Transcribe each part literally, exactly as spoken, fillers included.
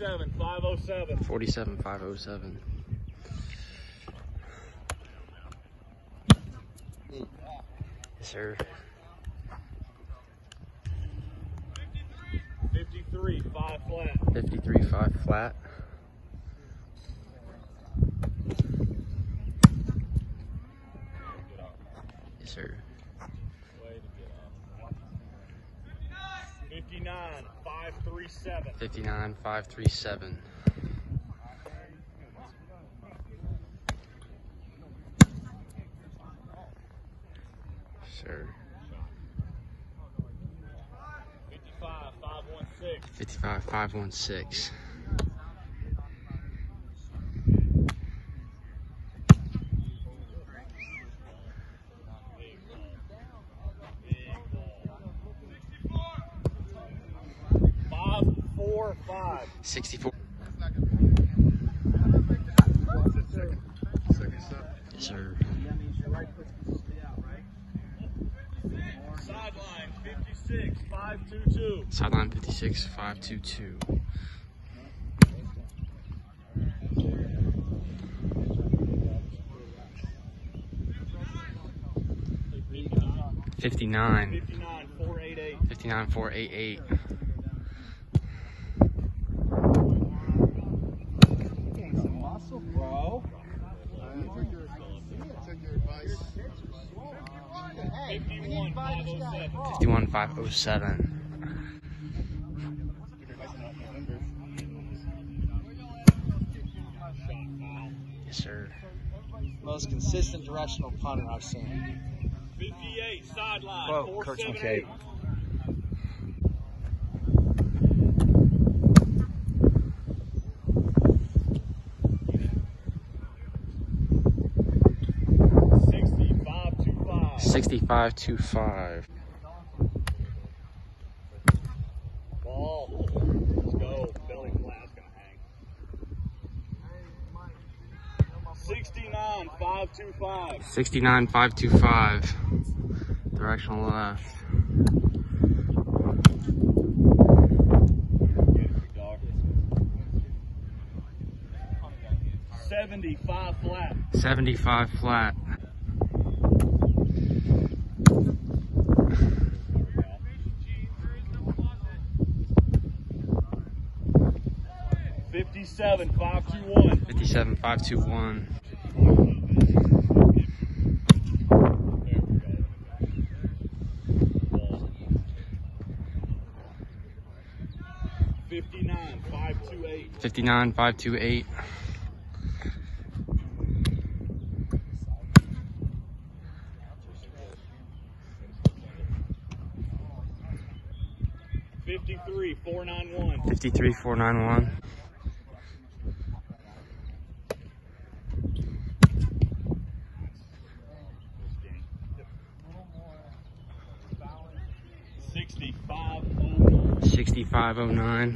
forty-seven five oh seven. forty-seven five oh seven. Yes, sir. fifty-three five flat. fifty-three five flat. Yes, sir. fifty-nine five three seven. fifty-nine five three seven. Sir. fifty-five five one six. fifty-five five one six. Five. sixty-four. Yes, sir. Sideline fifty-six five two two. Sideline fifty-six five two two. fifty-nine. fifty-nine four eighty-eight. fifty-nine four eighty-eight. Bro. fifty-one five oh seven. fifty-one five oh seven. Yes, sir. Most consistent directional punter I've seen. fifty-eight sideline. Quote Coach McCabe. sixty-five two five. Ball. Let's go. Belly flat's gonna hang. sixty-nine five two five. sixty-nine five two five. Directional left. seventy-five flat. seventy-five flat. fifty-seven five two one. fifty-seven five two one. fifty-nine five two eight. fifty-nine five two eight. fifty-three four ninety-one. fifty-three four ninety-one. sixty-five oh nine. sixty-five oh nine.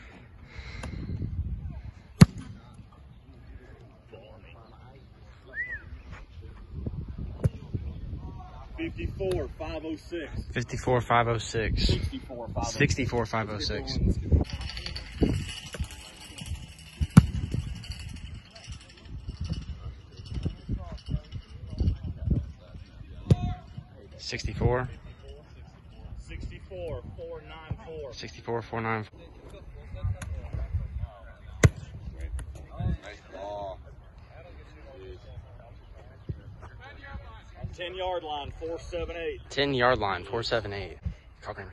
fifty-four five oh six. fifty-four five oh six. sixty-four five oh six. sixty-four five oh six. sixty-four. sixty-four four ninety-four. sixty-four four ninety-four. Nice ball. ten yard line four seven eight. ten yard line four seven eight. Call Kramer.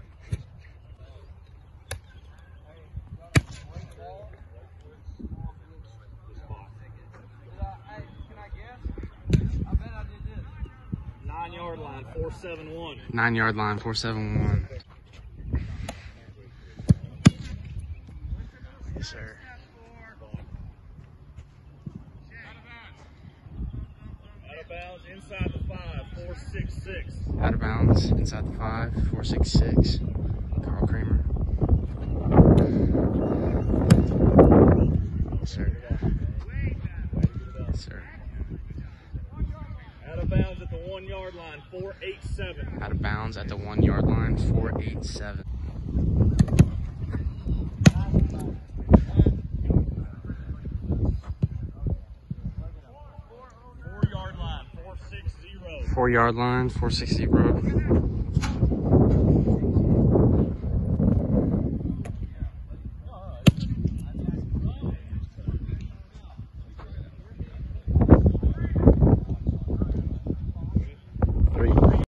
nine yard line four seven one. nine yard line four seven one. Yes, sir. Out of bounds inside the five four six six. Out of bounds inside the five four six six. Carl Kramer. Yes, sir. Yes, sir. Out of bounds at the one yard line four eight seven. Out of bounds at the one yard line four eight seven. Four yard line, four sixty bro.